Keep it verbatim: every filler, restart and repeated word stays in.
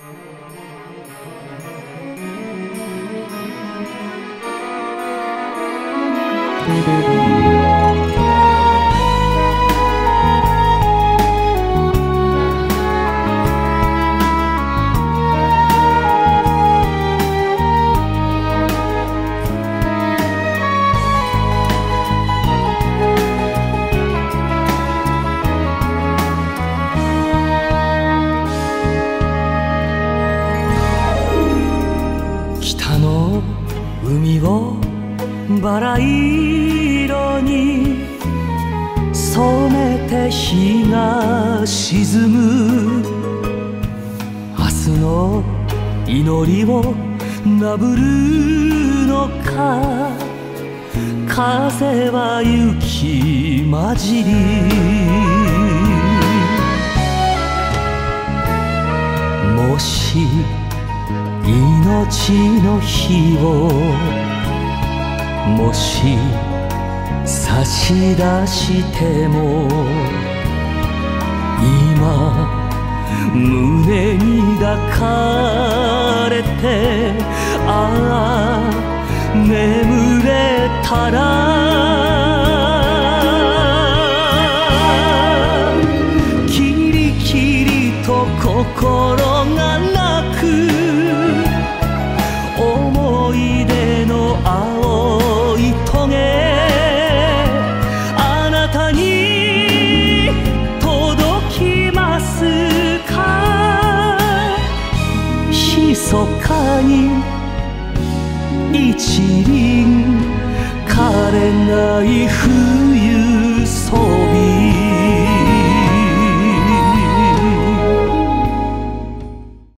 北の海をバラ色に染めて日が沈む、明日の祈りをなぶるのか、風は雪混じり、もし命の火をもし差し出しても、今胸に抱かれて、ああ眠れたら、キリキリと心が泣く、思い出の青い棘、あなたに届きますか。密かに一輪枯れない冬